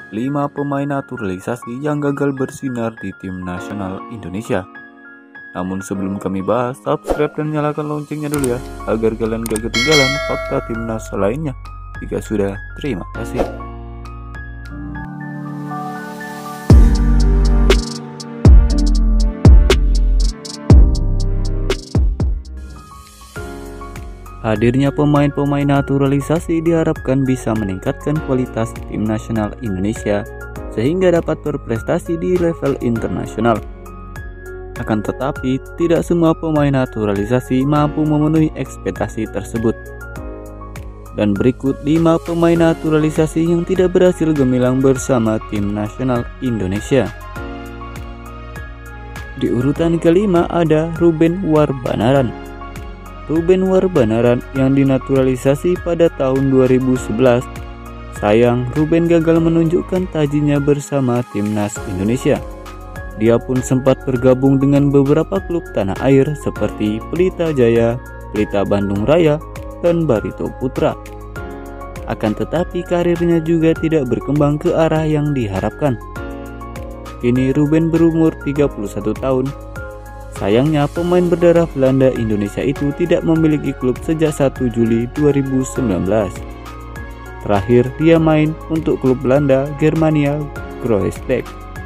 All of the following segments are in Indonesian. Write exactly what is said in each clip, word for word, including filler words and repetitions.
lima pemain naturalisasi yang gagal bersinar di tim nasional Indonesia. Namun sebelum kami bahas, subscribe dan nyalakan loncengnya dulu ya, agar kalian gak ketinggalan fakta timnas lainnya. Jika sudah, terima kasih. Hadirnya pemain-pemain naturalisasi diharapkan bisa meningkatkan kualitas tim nasional Indonesia sehingga dapat berprestasi di level internasional. Akan tetapi, tidak semua pemain naturalisasi mampu memenuhi ekspektasi tersebut. Dan berikut lima pemain naturalisasi yang tidak berhasil gemilang bersama tim nasional Indonesia. Di urutan kelima ada Ruben Warbanaran. Ruben Warbanaran yang dinaturalisasi pada tahun dua ribu sebelas. Sayang, Ruben gagal menunjukkan tajinya bersama timnas Indonesia. Dia pun sempat bergabung dengan beberapa klub tanah air seperti Pelita Jaya, Pelita Bandung Raya, dan Barito Putra. Akan tetapi karirnya juga tidak berkembang ke arah yang diharapkan. Kini Ruben berumur tiga puluh satu tahun. Sayangnya pemain berdarah Belanda Indonesia itu tidak memiliki klub sejak satu Juli dua ribu sembilan belas. Terakhir dia main untuk klub Belanda Germania Groesbeek.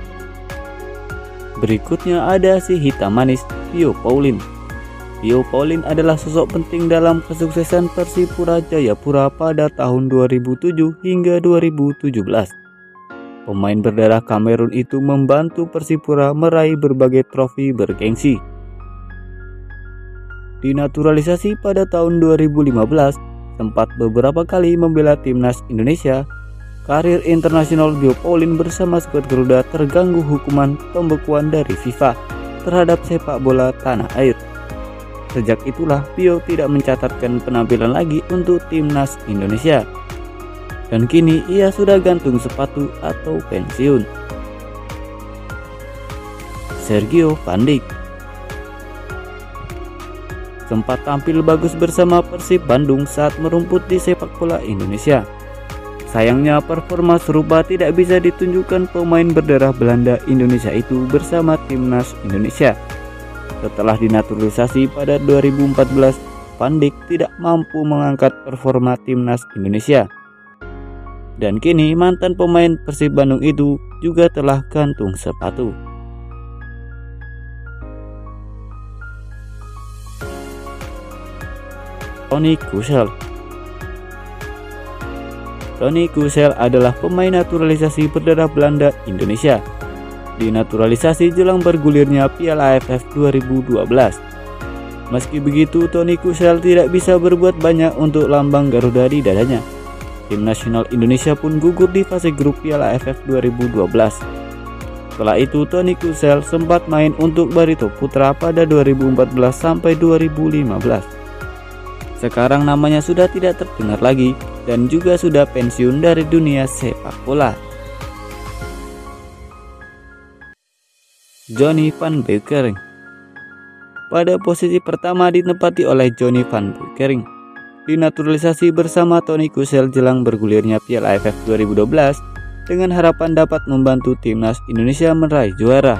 Berikutnya ada si hitam manis Pio Paulin. Pio Paulin adalah sosok penting dalam kesuksesan Persipura Jayapura pada tahun dua ribu tujuh hingga dua ribu tujuh belas. Pemain berdarah Kamerun itu membantu Persipura meraih berbagai trofi bergengsi. Dinaturalisasi pada tahun dua ribu lima belas, sempat beberapa kali membela timnas Indonesia. Karir internasional Pio Paulin bersama skuad Garuda terganggu hukuman pembekuan dari FIFA terhadap sepak bola tanah air. Sejak itulah Pio tidak mencatatkan penampilan lagi untuk timnas Indonesia. Dan kini ia sudah gantung sepatu atau pensiun. Sergio Van Dijk sempat tampil bagus bersama Persib Bandung saat merumput di sepak bola Indonesia. Sayangnya performa serupa tidak bisa ditunjukkan pemain berdarah Belanda Indonesia itu bersama timnas Indonesia. Setelah dinaturalisasi pada dua ribu empat belas, Van Dijk tidak mampu mengangkat performa timnas Indonesia. Dan kini mantan pemain Persib Bandung itu juga telah gantung sepatu. Toni Kusel. Toni Kusel adalah pemain naturalisasi berdarah Belanda Indonesia. Dinaturalisasi jelang bergulirnya Piala A F F dua ribu dua belas. Meski begitu, Toni Kusel tidak bisa berbuat banyak untuk lambang Garuda di dadanya. Tim nasional Indonesia pun gugur di fase grup Piala A F F dua ribu dua belas. Setelah itu Toni Kusel sempat main untuk Barito Putra pada dua ribu empat belas sampai dua ribu lima belas. Sekarang namanya sudah tidak terdengar lagi dan juga sudah pensiun dari dunia sepak bola. Johnny van Beukering. Pada posisi pertama ditempati oleh Johnny van Beukering. Dinaturalisasi bersama Toni Kusel jelang bergulirnya Piala A F F dua ribu dua belas dengan harapan dapat membantu timnas Indonesia meraih juara.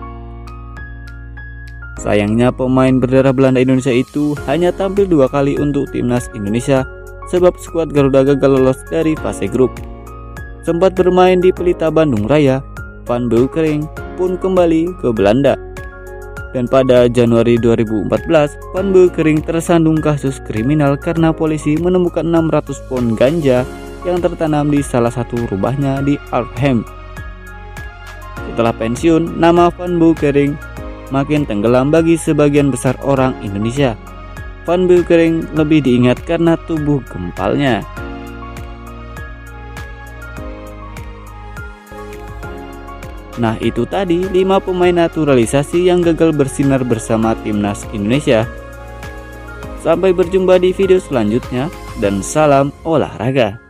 Sayangnya pemain berdarah Belanda Indonesia itu hanya tampil dua kali untuk timnas Indonesia sebab skuad Garuda gagal lolos dari fase grup. Sempat bermain di Pelita Bandung Raya, Van Beukering pun kembali ke Belanda. Dan pada Januari dua ribu empat belas, Van Beukering tersandung kasus kriminal karena polisi menemukan enam ratus pon ganja yang tertanam di salah satu rumahnya di Arnhem. Setelah pensiun, nama Van Beukering makin tenggelam bagi sebagian besar orang Indonesia. Van Beukering lebih diingat karena tubuh gempalnya. Nah, itu tadi lima pemain naturalisasi yang gagal bersinar bersama timnas Indonesia. Sampai berjumpa di video selanjutnya dan salam olahraga.